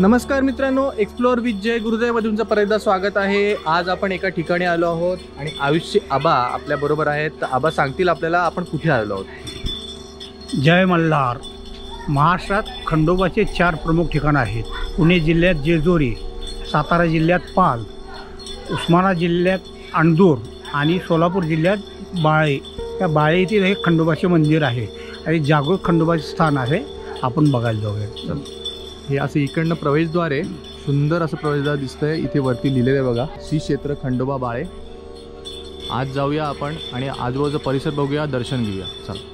नमस्कार मित्रांनो, explore with जय गुरुदेवमध्ये तुमचं परत स्वागत आहे। आज आपण एका ठिकाणी आलो आहोत आणि आयुष्य आबा आपल्या बरोबर आहेत। तर आबा सांगतील आपल्याला आपण कुठे आलो आहोत। जय मल्हार। महाराष्ट्रात खंडोबाचे 4 प्रमुख ठिकाणं आहेत। पुणे जिल्ह्यात जेजुरी, सातारा जिल्ह्यात पाल, उस्मानाबाद जिल्ह्यात अंदूर आणि सोलापूर जिल्ह्यात बाळे। त्या बाळे येथील हे खंडोबाचे मंदिर आहे आणि जागृत खंडोबाचे स्थान आहे। आपण बघायला जाऊया। हे असं इकडनं प्रवेशद्वार आहे, सुंदर असं प्रवेशद्वार दिसतंय। इथे वरती लिहिलेलं आहे बघा, श्री क्षेत्र खंडोबा बाळे। आज जाऊया आपण आणि आजूबाजूचा परिसर बघूया, दर्शन घेऊया। चला।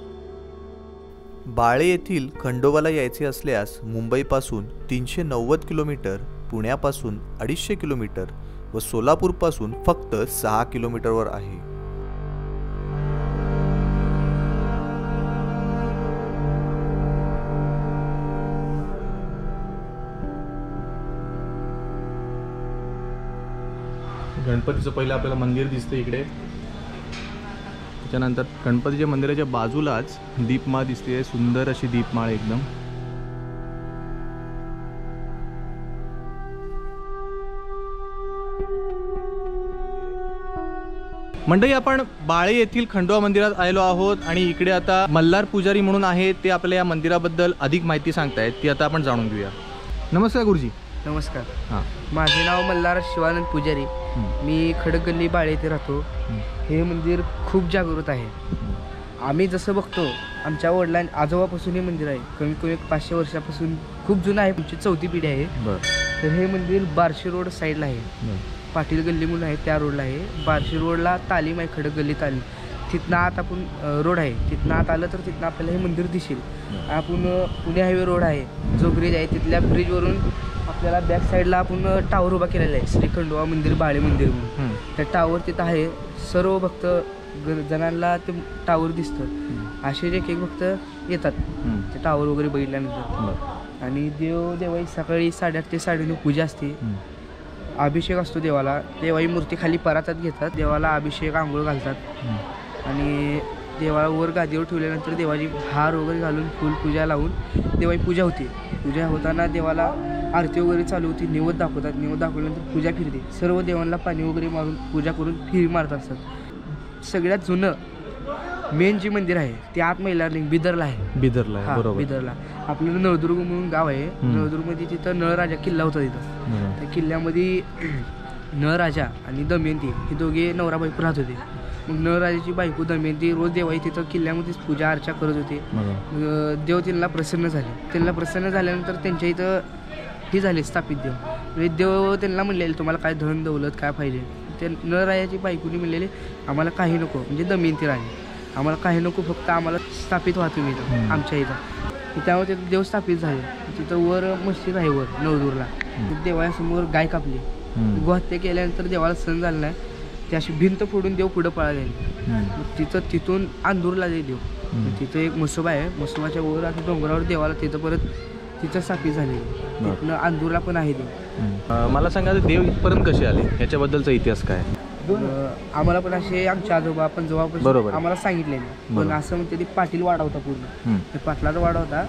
बाळे येथील खंडोबाला यायचे असल्यास मुंबईपासून 390 किलोमीटर, पुण्यापासून 250 किलोमीटर व सोलापूरपासून फक्त 6 किलोमीटरवर आहे। गणपतीचं पहिलं आपल्याला मंदिर दिसतं इकडे। त्याच्यानंतर गणपतीच्या मंदिराच्या बाजूलाच दीपमाळ दिसते, सुंदर अशी दीपमाळ एकदम। मंडळी, आपण बाळे येथील खंडोबा मंदिरात आलो आहोत आणि इकडे आता मल्हार पुजारी म्हणून आहेत, ते आपल्याला या मंदिराबद्दल अधिक माहिती सांगतायत, ती आता आपण जाणून घेऊया। नमस्कार गुरुजी। नमस्कार। हां, माझे नाव मल्हार शिवानंद पुजारी। मी खडकगल्ली बाळे येथे राहतो। हे मंदिर खूप जागृत आहे। आम्ही जसं बघतो, आमच्या आजोबापासून हे मंदिर आहे। कमीत कमी 500 वर्षापासून खूप जुनं आहे, आमची 4थी पिढी आहे। तर हे मंदिर बार्शी रोड साईडला आहे। पाटील गल्ली म्हणून आहे, त्या रोडला आहे। बार्शी रोडला तालीम आहे, खडकगल्ली तालीम। तिथनं आत आपण रोड आहे, तिथनं आत आलं तर तिथनं आपल्याला हे मंदिर दिसेल। आपण पुणे हायवे रोड आहे, जो ब्रिज आहे, तिथल्या ब्रिजवरून आपल्याला बॅक साईडला आपण टावर उभा केलेला आहे, श्री खंडोबा मंदिर बाळे मंदिर म्हणून। त्या टावर तिथं आहे। सर्व भक्त जणांना ते टावर दिसतं, असे एक भक्त येतात ते टावर वगैरे बघितल्यानंतर। आणि देवाई सकाळी 8:30 ते 9:30 पूजा असते। अभिषेक असतो देवाला। देवाई मूर्ती खाली परातात घेतात, देवाला अभिषेक आंघोळ घालतात आणि देवाला वर गादीवर ठेवल्यानंतर देवाची हार वगैरे घालून फुलपूजा लावून देवाई पूजा होती। पूजा होताना देवाला आरती वगैरे चालू होती, निवद दाखवतात। निवद दाखवल्यानंतर पूजा फिरते। सर्व देवांना पाणी वगैरे मारून पूजा करून फिरी मारत असतात। सगळ्यात जुनं मेन जे मंदिर आहे ते आत मैलारलिंग बिदरला आहे। बिदरला बरोबर। बिदरला आपल्याला नळदुर्ग म्हणून गाव आहे। नळदुर्गमध्ये तिथं नळराजा किल्ला होता। तिथं त्या किल्ल्यामध्ये नळराजा आणि दमयंती हे दोघे नवरा बायको राहत होते। मग नळराजाची बायको दमयंती रोज देवाई तिथं किल्ल्यामध्येच पूजा अर्चा करत होते। देव त्यांना प्रसन्न झाले। त्यांना प्रसन्न झाल्यानंतर त्यांच्या इथं हे झाले स्थापित देव। म्हणजे देव त्यांना म्हणलेले, तुम्हाला काय धन दौलत काय पाहिजे? ते नळराजाची बायकोनी म्हणलेले, आम्हाला काही नको, म्हणजे दमयंती राणी, आम्हाला काही नको, फक्त आम्हाला स्थापित व्हा तुम्ही इथं आमच्या इथं। त्यामुळे तिथं देव स्थापित झाले। तिथं वर मस्जिद आहे, वर नवदूरला देवासमोर गाय कापली। गोहत्या केल्यानंतर देवाला सण झाला नाही, ते अशी भिंत फोडून देव पुढं पळाले। तिथून अंदूरला जाईल देव। तिथं एक मसोबा आहे, मसोबाच्या वर आता डोंगरावर देवाला तिथं स्थापित झाले। तिथनं अंदूरला पण आहे देव। मला सांगा, देव इथपर्यंत कसे आले, याच्याबद्दलचा इतिहास काय? आम्हाला पण असे आमच्या आजोबा पण जवळपास आम्हाला सांगितलेले, पण असं म्हणते ते पाटील वाडा होता पूर्ण। ते पाटलाचा वाडा होता।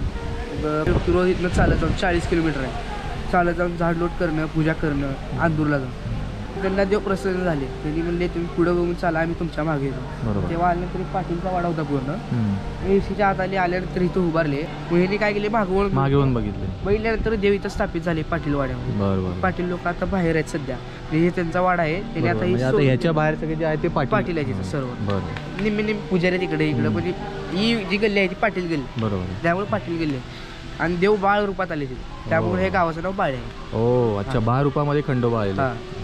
रोज इथनं चालत जाऊन 40 किलोमीटर आहे, चालत जाऊन झाड लोट करणं, पूजा करणं, अंदूरला जाऊन। त्यांना देव प्रसन्न झाले। त्यांनी म्हणले, तुम्ही पुढे बघून चाला, आम्ही तुमच्या मागे येतो। तेव्हा आल्यानंतर पाटीलचा वाडा होता पूर्ण। एसीच्या आत आल्यानंतर इथं उभारले। ह्यांनी काय केले, मागवून बघितल्यानंतर देव इथं स्थापित झाले पाटील वाड्यामध्ये। पाटील लोक आता बाहेर आहेत सध्या, हे त्यांचा वाडा आहे। त्यांनी आता ह्याच्या बाहेर सगळे जे आहे ते पाटील आहे तिथं सर्व। निम्मे पुजारी तिकडे म्हणजे ही जी गल्ली आहे ती पाटील गल्ली, बरोबर, त्यामुळे पाटील गल्ली। आणि देव बाळ रूपात आले तिथे, त्यामुळे हे गावाचं नाव बाळे आहे। ओ अच्छा, बाळ रूपामध्ये खंडोबा आले।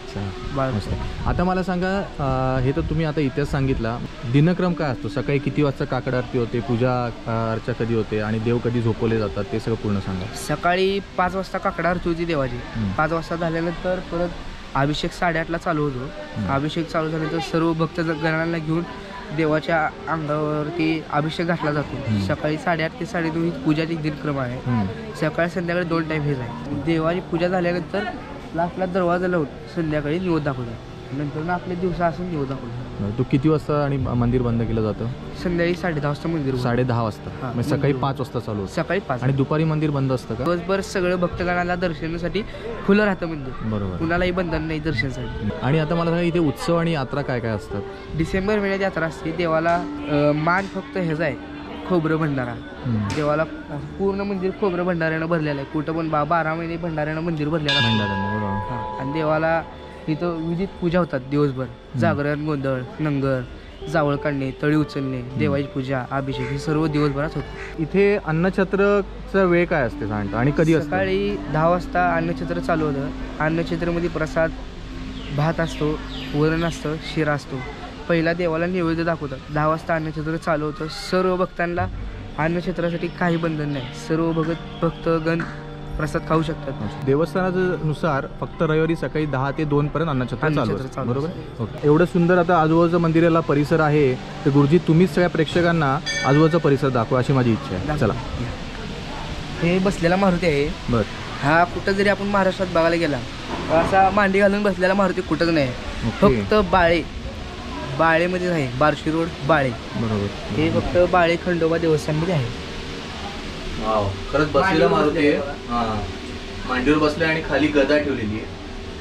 आता मला सांगा, हे तर तुम्ही आता इतिहास सांगितला, दिनक्रम काय असतो? सकाळी किती वाजता काकड आरती होते, पूजा अर्चा कधी होते आणि देव कधी झोपवले जातात, ते सगळं पूर्ण सांगा। सकाळी 5 वाजता काकड आरती होती देवाची। 5 वाजता झाल्यानंतर परत अभिषेक 8:30ला चालू होतो। अभिषेक चालू झाल्यानंतर सर्व भक्त गणांना घेऊन देवाच्या अंगावरती अभिषेक घातला जातो। सकाळी 8:30 ते 9:30 ही पूजाची दिनक्रम आहे। सकाळी संध्याकाळी 2 टाईम हेच आहे। देवाची पूजा झाल्यानंतर लास्टला दरवाजा लावून संध्याकाळी निवद दाखवतात। नंतर ना आपले दिवसा असून दिवस दाखवतो. तू किती वाजता आणि मंदिर बंद केलं जातं? संध्याकाळी 10:30 वाजता मंदिर उघडतं. 10:30 वाजता. हां, म्हणजे सकाळी 5 वाजता चालू होतं. सकाळी 5 आणि दुपारी मंदिर बंद असतं का? दिवसभर सगळं भक्तगणाला दर्शनासाठी खुलं राहतं मंदिर. बरोबर. कुणालाही बंधन नाही दर्शनासाठी. आणि आता मला सांगा, इथे उत्सव आणि यात्रा काय काय असतात? डिसेंबर महिन्यात यात्रा असते. देवाला मान फक्त ह्याचा आहे, खोबरं भंडारा. देवाला पूर्ण मंदिर खोबरं भंडाऱ्यानं भरलेलं आहे. कुठं पण 12 महिने भंडाऱ्यानं मंदिर भरलेलं आहे. भंडारा, बरोबर. हां, आणि देवाला इथं विविध पूजा होतात दिवसभर. जागरण, गोंधळ, नंगर, जावळ काढणे, तळी उचलणे, देवाची पूजा, अभिषेक हे सर्व दिवसभरात होतं. इथे अन्नछत्रचा वेळ काय असते सांगता आणि कधी असतं? सकाळी 10 वाजता अन्नछत्र चालू होतं. अन्नछत्रमध्ये प्रसाद भात असतो, वरण असतं, शिरा असतो. पहिला देवाला नैवेद्य दाखवतात. 10 वाजता अन्नछत्र चालू होतं. सर्व भक्तांना अन्नछत्रासाठी काही बंधन नाही. सर्व भक्तगण प्रसाद खाऊ शकतात. देवस्थानानुसार फक्त रविवारी सकाळी 10 ते 2 पर्यंत अन्नछत्र चालू अन्नछत्र असतं. चालू बरोबर. ओके. एवढं सुंदर आता आजूबाजूचा मंदिराला परिसर आहे, तर गुरुजी तुम्हीच सगळ्या प्रेक्षकांना आजूबाजूचा परिसर दाखवा अशी माझी इच्छा आहे. चला. हे बसलेला मारुती आहे. बर. हा कुठं जरी आपण महाराष्ट्रात बघायला गेला तर असा मांडी घालून बसलेला मारुती कुठंच नाही. ओके. फक्त बाळेमध्येच आहे. बार्शी रोड बाळे. बरोबर. हे फक्त बाळे खंडोबा देवस्थानमध्ये आहे. वाव, खरंच बसलेला मारुती आहे. हां, मांडीवर बसले आणि खाली गदा ठेवलेली आहे.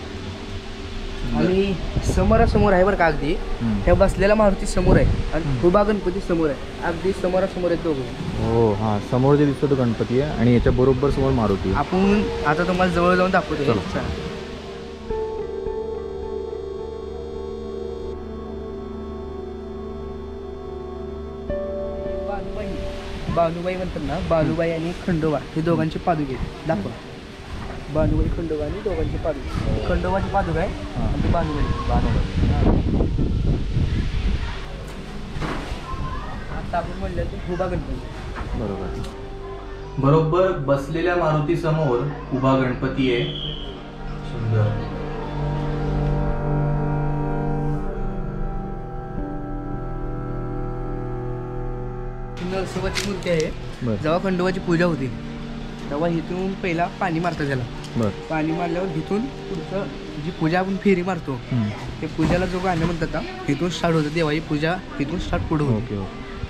आणि समोरासमोर आहे बरं का अगदी. त्या बसलेला मारुती समोर आहे आणि उभा गणपती समोर आहे. अगदी समोरासमोर आहे दोघं. हो, हां, समोर जे दिसतो तो गणपती आहे आणि याच्या बरोबर समोर मारुती आहे. आपण आता तुम्हाला जवळ जाऊन दाखवतो. चला. चला. बानुबाई म्हणतात ना, बानुबाई आणि खंडोबा हे दोघांचे पादुके दाखवा. बानुबाई, खंडोबा आणि दोघांचे पादुके. खंडोबाची पादुका आहे आणि ती बानुबाई. आता आपण म्हणलं ते उभा गणपती. बरोबर बसलेल्या मारुती समोर उभा गणपती आहे. सुंदर. नरसोबाची मूर्ती आहे. जेव्हा खंडोबाची पूजा होती तेव्हा इथून पहिला पाणी मारतात त्याला. पाणी मारल्यावर इथून पुढचं जी पूजा आपण फेरी मारतो ते पूजाला जो गाणं म्हणतात ना, इथून स्टार्ट होतं. देवाची पूजा इथून स्टार्ट पुढे होती.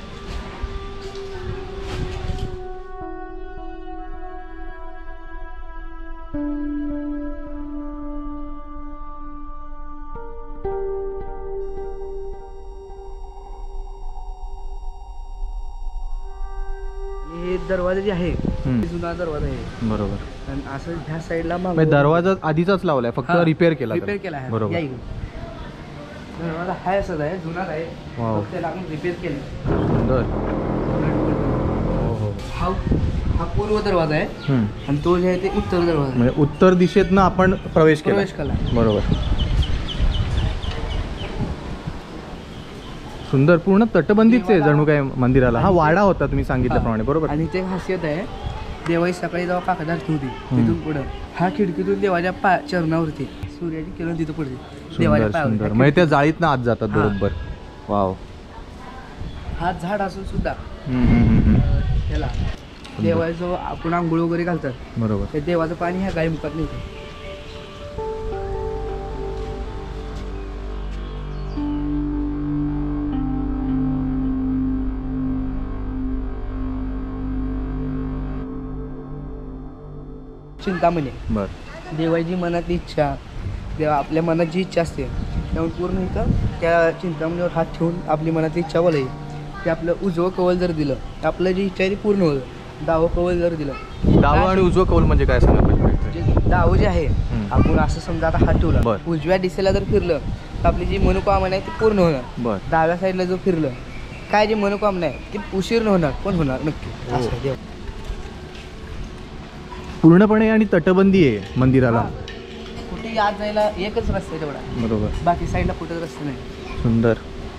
हे दरवाजा जे आहे ते जुना दरवाजा आहे. बरोबर. आणि असं ह्या साईडला दरवाजा आधीचाच लावलाय, फक्त रिपेअर केला. केला आहे. बरोबर. या इकडे. दरवाजा हाय असंच आहे, जुनाच आहे. वाव. फक्त त्याला आपण रिपेअर केलं. सुंदर. हा पूर्व दरवाजा आहे आणि तो जे आहे ते उत्तर दरवाजा आहे. म्हणजे उत्तर दिशेतनं आपण प्रवेश केला. बरोबर. सुंदर. पूर्ण तटबंदीच आहे जणू काय मंदिराला. हा वाडा होता तुम्ही सांगितल्याप्रमाणे. बरोबर. आणि ते खासियत आहे, देवाई सकाळी जेव्हा काकड आरती होती तिथून पुढं हा खिडकीतून देवाच्या चरणावरती सूर्याची किरण तिथं पडते. देवाच्या पायावर. म्हणजे त्या जाळीतनं आत जातात. बरोबर. वाव. हा झाड असून सुद्धा त्याला देवाचं आपण आंघोळ वगैरे घालतात. बरोबर. ते देवाचं पाणी ह्या गाई मुखात नाही. चिंतामणी. बर. देवाची मनातली इच्छा, देवा आपल्या मनात जी इच्छा असते त्यामुळे पूर्ण इथं त्या चिंतामणीवर हात ठेवून आपली मनातली इच्छा बोलाय. ते आपलं उजवं कवल जर दिलं तर आपलं जी इच्छा आहे ती पूर्ण होतं. डावं कवल जर दिलं. डावं आणि उजवं कौल म्हणजे काय सांगा? डावं जे आहे आपण असं समजा आता हात ठेवला, बर. उजव्या दिशेला जर फिरलं तर आपली जी मनोकामना आहे ती पूर्ण होणार. बर. डाव्या साईडला जर फिरलं काय जी मनोकामना आहे ती उशीर होणार, पण होणार नक्की. असं आहे देव. पूर्णपणे आणि तटबंदी आहे मंदिराला. कुठे आत जायला एकच रस्ता आहे तेवढा. बरोबर. बाकी साईडला कुठेच रस्ता नाही. सुंदर.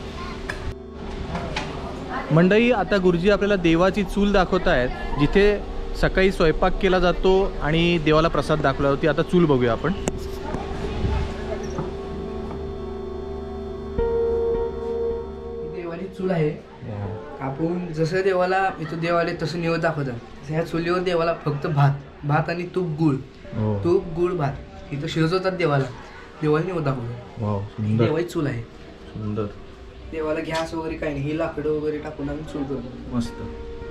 मंडळी, आता गुरुजी आपल्याला देवाची चूल दाखवत आहेत, जिथे सकाळी स्वयंपाक केला जातो आणि देवाला प्रसाद दाखवला जातो. आता चूल बघूया आपण. देवाची चूल आहे. आपण जसं देवाला इथं देवाला तसं निवड दाखवतात. ह्या चुलीवर देवाला फक्त भात आणि तूप गुळ, तूप गुळ भात इथं शिजवतात देवाला. देवाला निवड दाखवतो. वाव सुंदर देवाची चूल आहे. सुंदर देवाला गॅस वगैरे काही नाही, ही लाकडं वगैरे टाकून आम्ही चूल करतो. मस्त.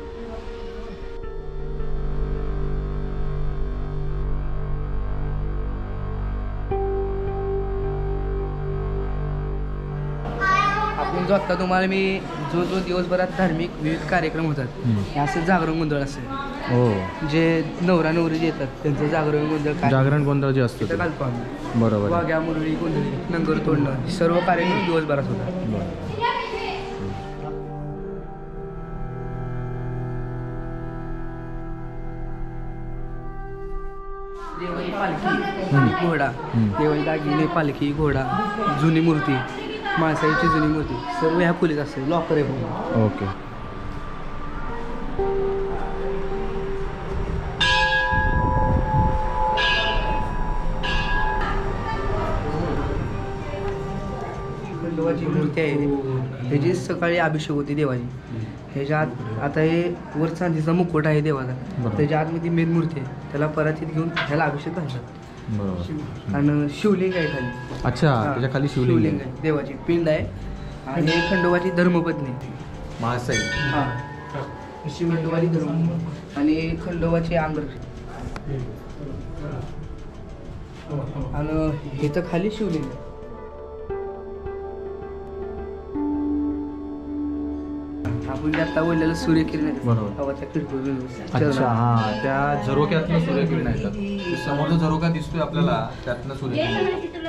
आपण जो आत्ता तुम्हाला मी जो दिवसभरात धार्मिक विविध कार्यक्रम होतात हे असं जागरण गोंधळ असेल. हो जे नवरा नवरी जे येतात त्यांचं जागरण गोंधळ काय जागरण गोंधळ जे असतं तिथं ते. घालतो आम्ही. बरोबर. वाघ्या मुरळी गोंधळी नंगर तोडणं हे सर्व कार्यक्रम दिवसभरात होतात. बरं. देवाची पालखी घोडा, देवाची दागिने पालखी घोडा, जुनी मूर्ती, माणसाची जुनी मूर्ती सर्व ह्या खोलीत असते. लॉकर आहे पूर्ण. ओके. खंडोबाची मूर्ती आहे, त्याची सकाळी अभिषेक होती देवाची. ह्याच्यात आता हे वर चांदीचा मुकुट आहे देवाचा, त्याच्या आतमध्ये मेन मूर्ती आहे, त्याला परातीत घेऊन ह्याला अभिषेक घालतात. बरोबर. आणि शिवलिंग आहे खाली. अच्छा त्याच्या खाली शिवलिंग आहे, देवाची पिंड आहे. आणि खंडोबाची धर्मपत्नी महासाई. हा अशी खंडोबाची धर्म आणि खंडोबाची आंगर आणि ह्याचं खाली शिवलिंग आहे. आपण जे आता बोललेलं सूर्यकिरण आहे, बरोबर. हवाच्या खिडकीतून. अच्छा हा त्या झरोक्यातनं सूर्यकिरण येतात. समोर जो झरोका दिसतोय आपल्याला त्यातनं सूर्यकिरण.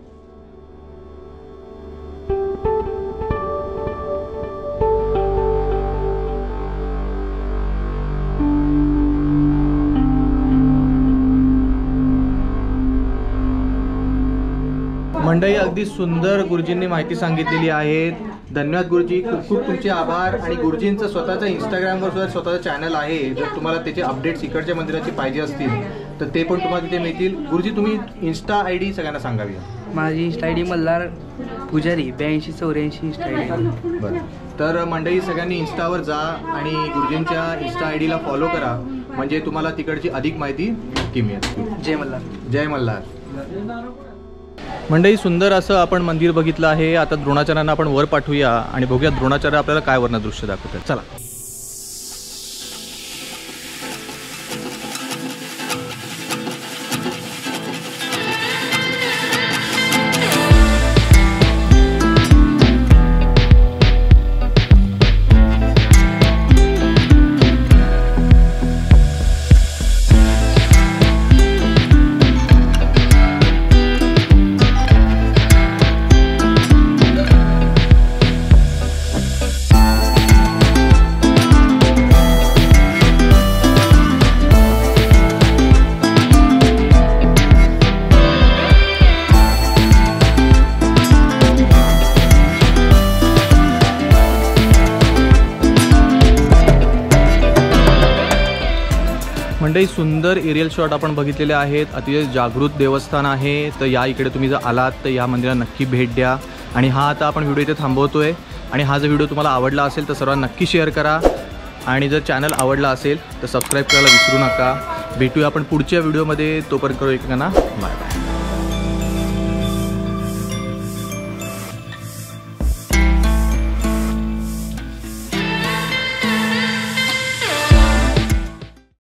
मंडळी अगदी सुंदर गुरुजींनी माहिती सांगितलेली आहे. धन्यवाद गुरुजी, खूप खूप तुमचे आभार. आणि गुरुजींचं स्वतःचं इंस्टाग्रामवर सुद्धा स्वतःचं चॅनल आहे. जर तुम्हाला त्याचे अपडेट्स इकडच्या मंदिराची पाहिजे असतील तर ते पण तुम्हाला तिथे मिळतील. गुरुजी तुम्ही इन्स्टा ID सगळ्यांना सांगावी. माझी इंस्टा ID मल्हार पुजारी 8284 इंस्टा ID. बरं. तर मंडळी सगळ्यांनी इन्स्टावर जा आणि गुरुजींच्या इन्स्टा ID ला फॉलो करा, म्हणजे तुम्हाला तिकडची अधिक माहिती नक्की मिळेल. जय मल्हार. जय मल्हार. मंडळी सुंदर असं आपण मंदिर बघितलं आहे. आता द्रोणाचार्यांना आपण वर पाठवूया आणि बघूया द्रोणाचार्य आपल्याला काय वर्ण दृश्य दाखवतात. चला. मंडळी सुंदर एरियल शॉट आपण बघितलेले आहेत. अतिशय जागृत देवस्थान आहे. तर या इकडे तुम्ही जर आलात तर या मंदिराला नक्की भेट द्या. आणि हा आता आपण व्हिडिओ इथे थांबवतोय. आणि हा जर व्हिडिओ तुम्हाला आवडला असेल तर सर्वांना नक्की शेअर करा. आणि जर चॅनल आवडला असेल तर सबस्क्राईब करायला विसरू नका. भेटूया आपण पुढच्या व्हिडिओमध्ये. तोपर्यंत करू एकमेकांना बाय बाय.